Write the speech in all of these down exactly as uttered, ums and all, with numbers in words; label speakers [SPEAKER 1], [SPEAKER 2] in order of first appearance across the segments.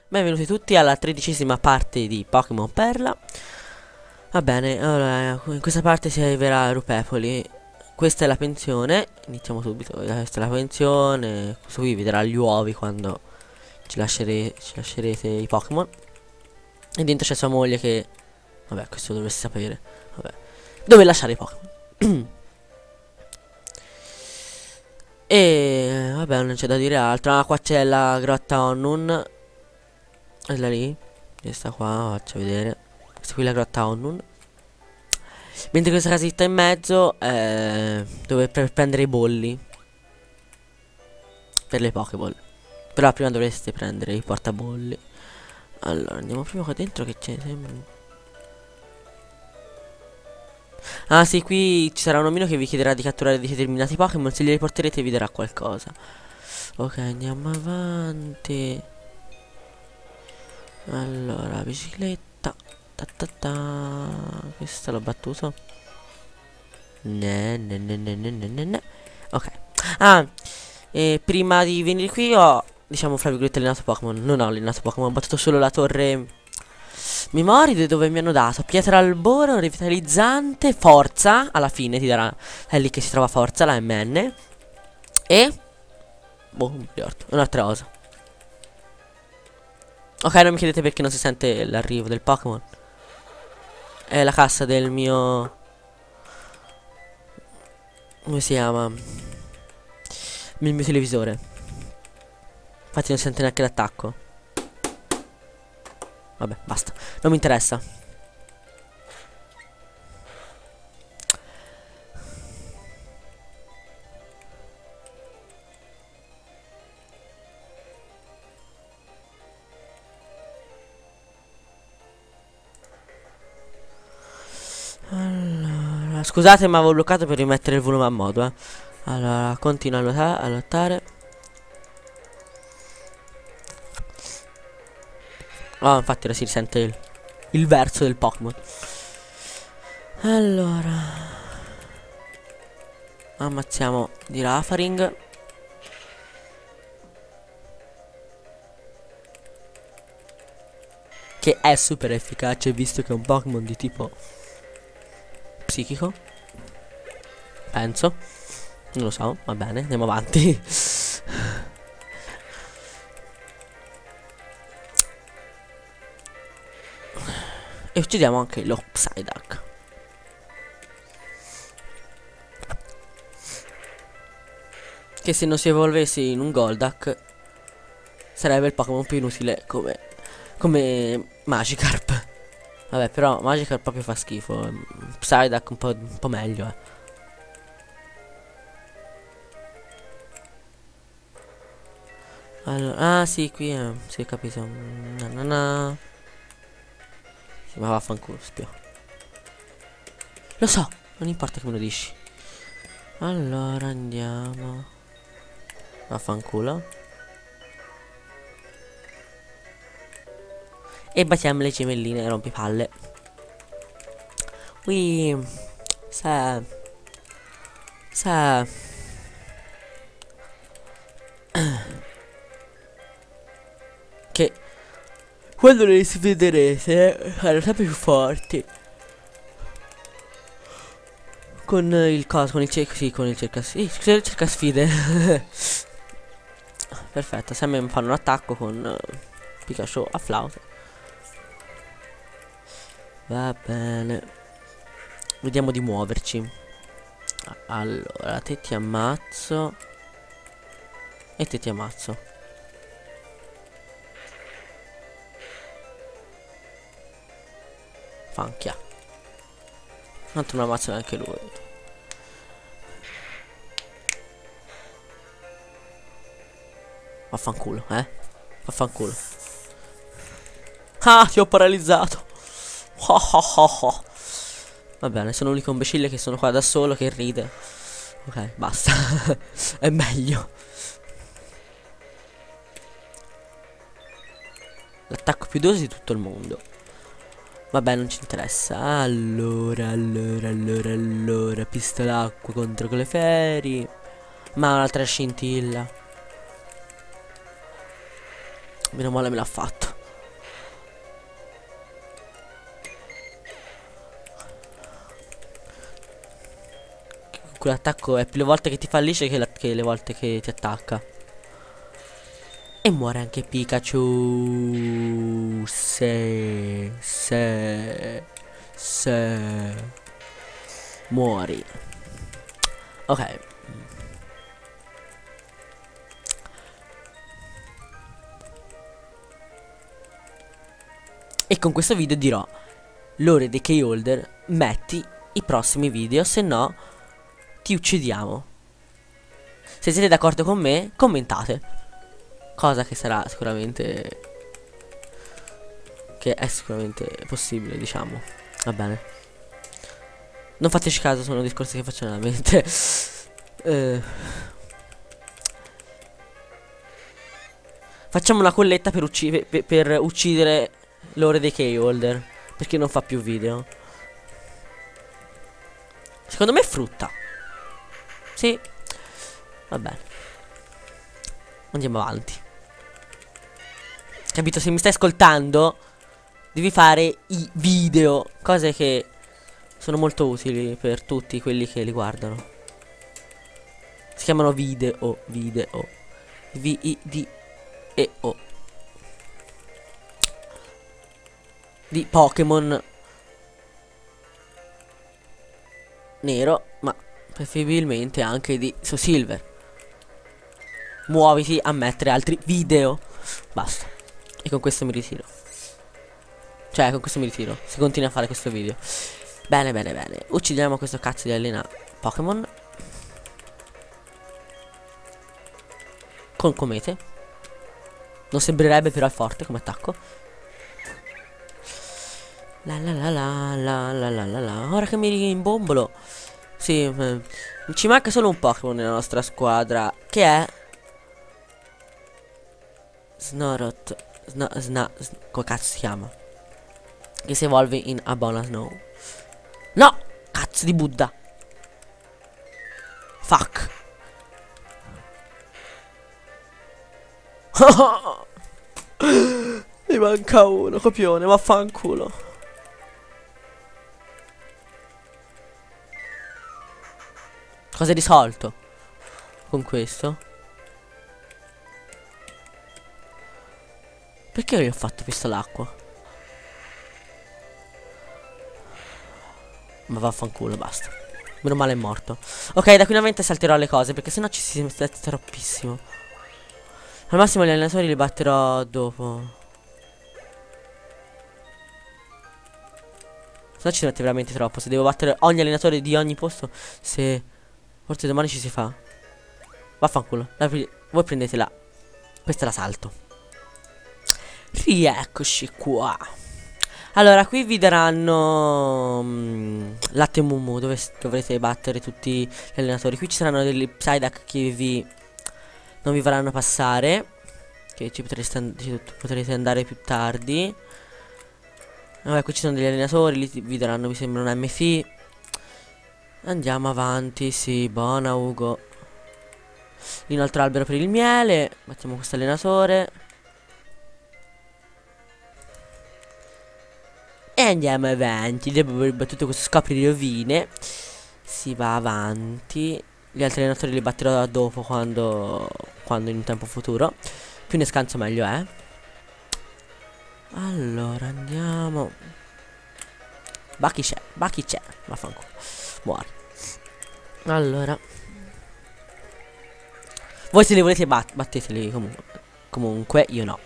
[SPEAKER 1] Benvenuti tutti alla tredicesima parte di Pokémon Perla. Va bene, allora, in questa parte si arriverà a Rupepoli. Questa è la pensione, iniziamo subito. Questa è la pensione. Questo qui vi darà gli uovi quando ci, lasciere- ci lascerete i Pokémon. E dentro c'è sua moglie che... Vabbè, questo dovreste sapere. Vabbè. Dove lasciare i Pokémon? E vabbè, non c'è da dire altro. Ah, qua c'è la grotta Onnun. Quella lì. Questa qua, faccio vedere. Questa qui è la grotta Onnun. Mentre questa casetta in mezzo è dove per prendere i bolli per le Pokéball. Però prima dovreste prendere i portabolli. Allora, andiamo prima qua dentro che c'è sempre. Ah sì, qui ci sarà un omino che vi chiederà di catturare determinati Pokémon. Se li riporterete vi darà qualcosa. Ok, andiamo avanti. Allora, bicicletta. Ta ta ta. Questo l'ho battuto. Ne, ne, ne, ne, ne, ne, ne, ne. Ok. Ah, e prima di venire qui ho, diciamo, fra virgolette, allenato Pokémon. Non ho allenato Pokémon, ho battuto solo la torre Memoride dove mi hanno dato pietra al boro, rivitalizzante, forza. Alla fine ti darà, è lì che si trova forza, la M N. E boh, non mi ricordo, un'altra cosa. Ok, non mi chiedete perché non si sente l'arrivo del Pokémon. È la cassa del mio... Come si chiama? Il mio televisore. Infatti non si sente neanche l'attacco. Vabbè, basta. Non mi interessa. Allora, scusate ma avevo bloccato per rimettere il volume a modo, eh. Allora, continua a, lotta a lottare. Oh, infatti ora si risente il, il verso del Pokémon. Allora, ammazziamo di Rafaring. Che è super efficace visto che è un Pokémon di tipo psichico. Penso. Non lo so, va bene, andiamo avanti. E uccidiamo anche lo Psyduck. Che se non si evolvesse in un Golduck sarebbe il Pokémon più inutile come Come Magikarp. Vabbè, però Magikarp proprio fa schifo. Psyduck un po', un po' meglio, eh. Allora, ah sì, qui eh, si è capito. Na, na, na. Sì, ma vaffanculo, spio. Lo so, non importa che me lo dici. Allora andiamo. Vaffanculo. E battiamo le gemelline, rompipalle. Qui. Sa. Sa. Che quando le sfiderete saranno sempre più forti. Con il coso, con il cerca, sì, con il cerca, sì, cerca sfide. Perfetto, se mi fanno un attacco con uh, Pikachu a flauta. Va bene. Vediamo di muoverci. Allora, te ti ammazzo. E te ti ammazzo. Fanchia. Tanto non ammazza neanche lui. Vaffanculo, eh. Vaffanculo. Ah, ti ho paralizzato. Oh, oh, oh, oh. Va bene, sono l'unico imbecille che sono qua da solo che ride. Ok, basta. È meglio. L'attacco più doso di tutto il mondo. Vabbè, non ci interessa. Allora, allora, allora, allora. Pistola acqua contro Clefairy. Ma un'altra scintilla. Meno male me l'ha fatto. cui l'attacco è più le volte che ti fallisce che, la, che le volte che ti attacca. E muore anche Pikachu. Se, se, se. Muori. Ok. E con questo video dirò: Lore dei Key Holder, metti i prossimi video, se no ti uccidiamo. Se siete d'accordo con me, commentate. Cosa che sarà sicuramente, che è sicuramente possibile, diciamo. Va bene. Non fateci caso, sono discorsi che faccio nella mente. eh. Facciamo una colletta per, ucci per, per uccidere Lore dei Key Holder, perché non fa più video. Secondo me è frutta. Sì. Va bene. Andiamo avanti. Capito? Se mi stai ascoltando, devi fare i video. Cose che sono molto utili per tutti quelli che li guardano. Si chiamano video. Video. V I D E O. Di Pokémon nero, ma preferibilmente anche di Soul Silver. Muoviti a mettere altri video. Basta. E con questo mi ritiro. Cioè, con questo mi ritiro. Si continua a fare questo video. Bene, bene, bene. Uccidiamo questo cazzo di allena Pokémon con comete. Non sembrerebbe, però è forte come attacco. La la la la la la la la la. Ora che mi rimbombolo. Sì, eh, ci manca solo un Pokémon nella nostra squadra, che è Snorot. Sna, sna, sna, come cazzo si chiama? Che si evolve in Abona Snow. No! Cazzo di Buddha. Fuck. Mi manca uno, copione, vaffanculo. Cosa hai risolto con questo? Perché io gli ho fatto pistolacqua? Ma vaffanculo, basta. Meno male è morto. Ok, da qui in avanti salterò le cose, perché sennò ci si mette troppissimo. Al massimo gli allenatori li batterò dopo. Se no ci mette veramente troppo. Se devo battere ogni allenatore di ogni posto, se... Forse domani ci si fa. Vaffanculo. Voi prendetela. Questa la salto. Rieccoci qua. Allora, qui vi daranno um, latte mumu, dove dovrete battere tutti gli allenatori. Qui ci saranno degli Psyduck che vi non vi faranno passare, che ci potreste, and ci potrete andare più tardi. Vabbè, qui ci sono degli allenatori, lì vi daranno, mi sembra, un M F. Andiamo avanti, sì, buona Ugo. Lì un altro albero per il miele. Mettiamo questo allenatore. E andiamo avanti. Dopo aver battuto questo scopri di rovine, si va avanti. Gli altri allenatori li batterò dopo, quando Quando in un tempo futuro. Più ne scanso meglio è. Allora andiamo. Baki c'è, Baki c'è. Vaffanculo. Muori. Allora, voi se li volete bat batteteli comunque. Comunque io no.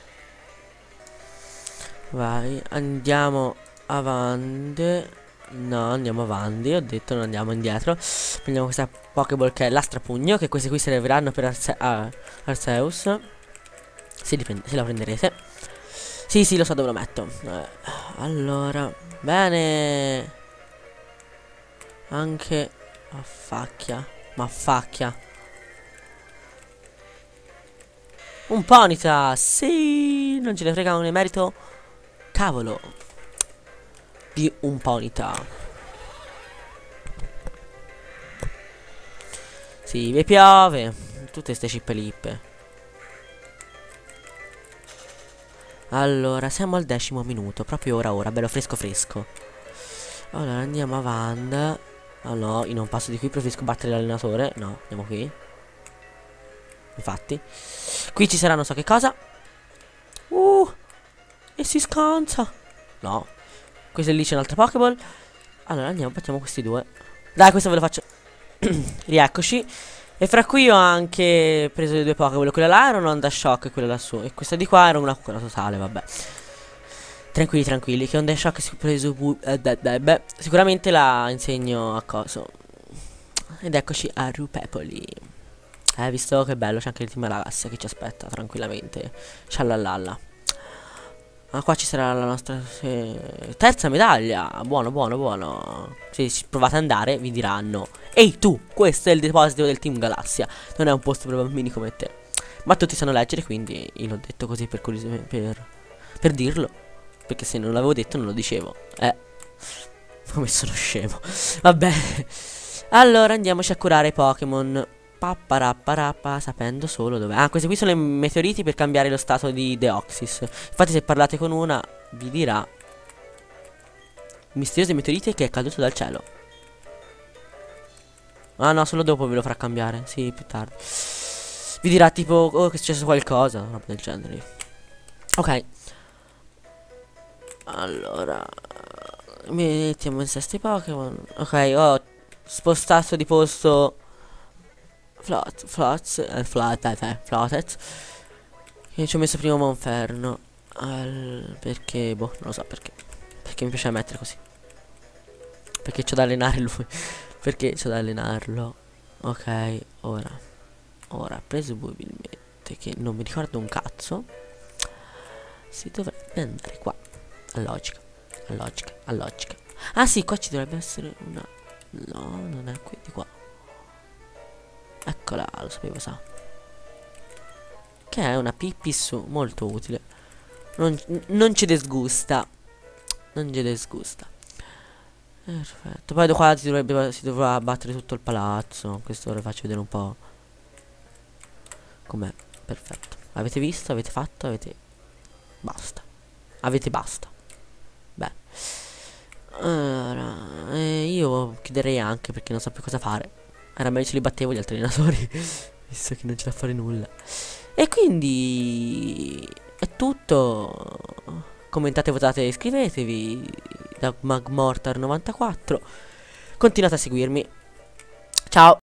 [SPEAKER 1] Vai, andiamo avanti. No, andiamo avanti. Ho detto non andiamo indietro. Prendiamo questa Pokéball che è l'astrapugno, che queste qui serviranno per Arce uh, Arceus. Se, se la prenderete. Sì, sì, lo so dove lo metto. eh, Allora, bene. Anche affacchia. Ma affacchia. Un Ponyta. Sì, non ce ne frega un merito. Cavolo. Di un Ponyta. Sì, vi piove. Tutte ste cippelippe. Allora, siamo al decimo minuto. Proprio ora ora, bello fresco fresco. Allora, andiamo avanti. Oh no, io non passo di qui, preferisco battere l'allenatore. No, andiamo qui. Infatti. Qui ci sarà non so che cosa. Uh, e si scansa. No. Questo lì c'è un altro Pokéball. Allora andiamo, battiamo questi due. Dai, questo ve lo faccio. Rieccoci. E fra cui ho anche preso le due Pokéball. Quella là era un'onda shock e quella lassù. E questa di qua era una cura totale, vabbè. Tranquilli, tranquilli, che onda shock si è preso. Eh, beh, beh, beh. Sicuramente la insegno a coso. Ed eccoci a Rupepoli. Eh, visto che bello, c'è anche il team Galassia che ci aspetta tranquillamente. Sciallallalla. Ma qua ci sarà la nostra eh, terza medaglia. Buono, buono, buono. Se provate ad andare, vi diranno: ehi tu, questo è il deposito del team Galassia. Non è un posto per bambini come te. Ma tutti sanno leggere, quindi io l'ho detto così per, per, per dirlo. Perché se non l'avevo detto non lo dicevo. Eh, come sono scemo. Vabbè. Allora andiamoci a curare i Pokémon. Papparapparappa, sapendo solo dove. Ah, questi qui sono i meteoriti per cambiare lo stato di Deoxys. Infatti se parlate con una vi dirà: misterioso meteorite che è caduto dal cielo. Ah no, solo dopo ve lo farà cambiare. Sì, più tardi. Vi dirà tipo: oh, che è successo qualcosa, roba del genere. Ok. Allora mettiamo in sesto i Pokémon. Ok, ho spostato di posto Flot, Flots, eh, Flot, eh, eh, Flotez. Che ci ho messo prima Monferno. Al, perché, boh, non lo so perché. Perché mi piace mettere così. Perché c'ho da allenare lui. Perché c'ho da allenarlo. Ok, ora. Ora, presumibilmente che non mi ricordo un cazzo. Si dovrebbe andare qua. A logica, a logica, a logica. Ah sì, qua ci dovrebbe essere una. No, non è qui, di qua. Eccola, lo sapevo, sa. Che è una pippissu molto utile. Non, non ci disgusta. Non ci disgusta. Perfetto. Poi da qua si, dovrebbe, si dovrà battere tutto il palazzo. Questo ora faccio vedere un po' com'è. Perfetto. Avete visto? Avete fatto? Avete. Basta. Avete basta. Beh. Allora, eh, io chiuderei anche perché non so più cosa fare. Era meglio se li battevo gli altri allenatori. Visto che non c'è da fare nulla. E quindi è tutto. Commentate, votate e iscrivetevi. Da Magmortar novantaquattro. Continuate a seguirmi. Ciao.